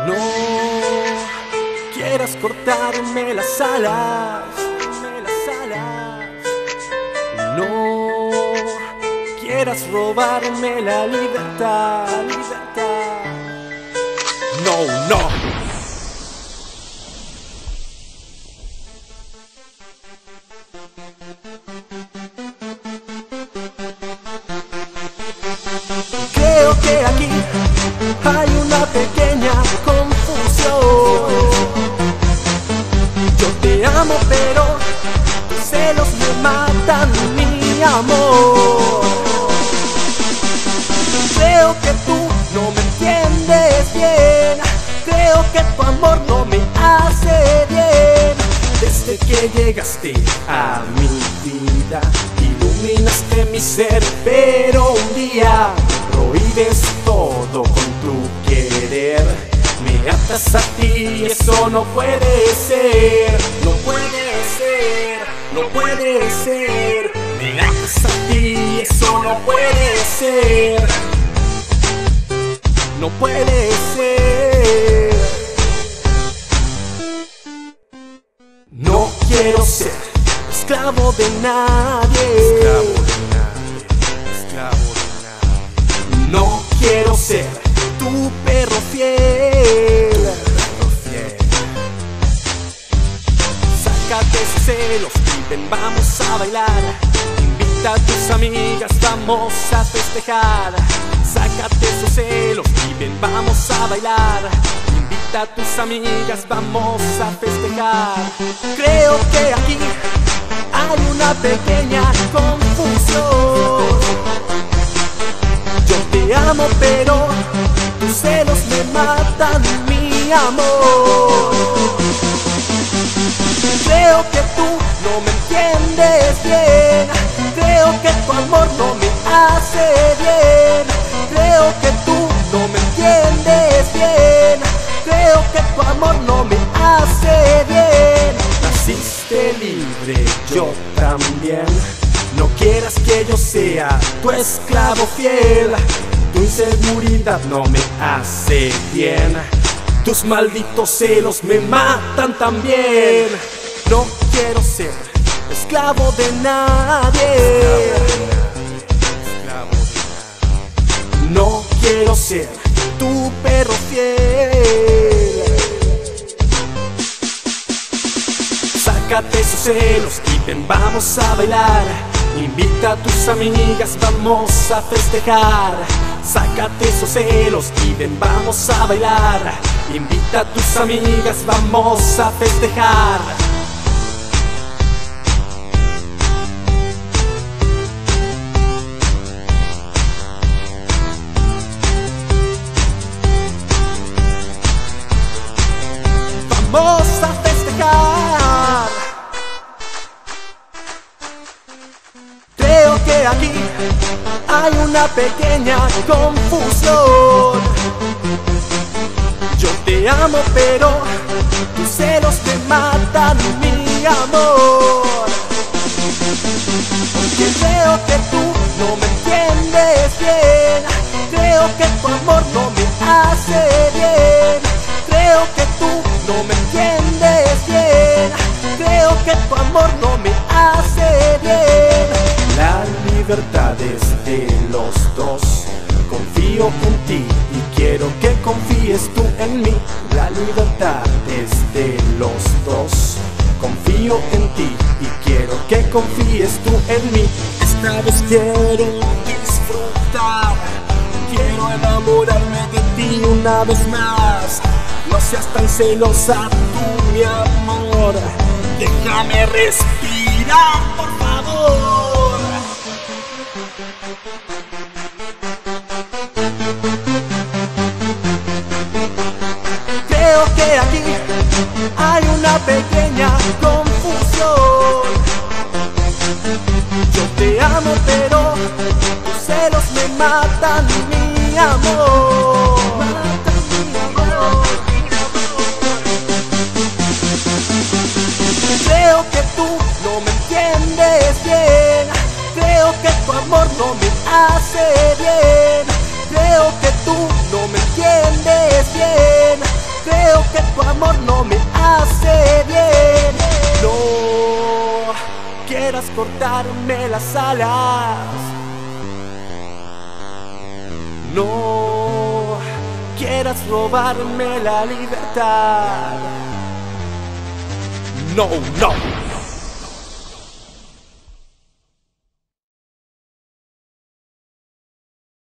No quieras cortarme las alas. No quieras robarme la libertad. No, no. Creo que aquí hay una pequeña confusión. Yo te amo, pero tus celos me matan, mi amor. Creo que tú no me entiendes bien. Creo que tu amor no me hace bien. Desde que llegaste a mi vida, iluminaste mi ser, pero un día prohíbes todo con tu querer. Me atas a ti, eso no puede ser. No puede ser, no puede ser. Me atas a ti, eso no puede ser. No puede ser. No quiero ser esclavo de nadie. Esclavo de nadie. No quiero ser tu perro fiel. Sácate esos celos y ven, vamos a bailar. Invita a tus amigas, vamos a festejar. Sácate esos celos y ven, vamos a bailar. Invita a tus amigas, vamos a festejar. Creo que aquí hay una pequeña confusión. Yo te amo, pero tus celos me matan, mi amor. Creo que tú no me entiendes bien. Creo que tu amor no me hace bien. Creo que tú no me entiendes bien. Creo que tu amor no me hace bien. Naciste libre, yo también. No quieras que yo sea tu esclavo fiel. Tu inseguridad no me hace bien. Tus malditos celos me matan también. No quiero ser esclavo de nadie. No quiero ser tu perro fiel. Sácate esos celos y ven, vamos a bailar. Invita a tus amigas, vamos a festejar. Sácate esos celos y ven, vamos a bailar. Invita a tus amigas, vamos a festejar. Vamos a festejar. Creo que aquí hay una pequeña confusión. Yo te amo, pero tus celos me matan, mi amor. Porque creo que tú no me entiendes bien. Creo que tu amor no me hace bien. Creo que tú no me entiendes bien. Creo que tu amor no me hace bien. La libertad es de los dos. Confío en ti y quiero que confíes tú en mí. La libertad es de los dos. Confío en ti y quiero que confíes tú en mí. Esta vez quiero disfrutar. Quiero enamorarme de ti una vez más. No seas tan celosa tú, mi amor. Déjame respirar, por favor. Creo que aquí hay una pequeña confusión. Yo te amo, pero tus celos me matan, mi amor. Creo que tú no me entiendes bien. Creo que tu amor no me hace hace bien. No quieras cortarme las alas, no quieras robarme la libertad. No, no.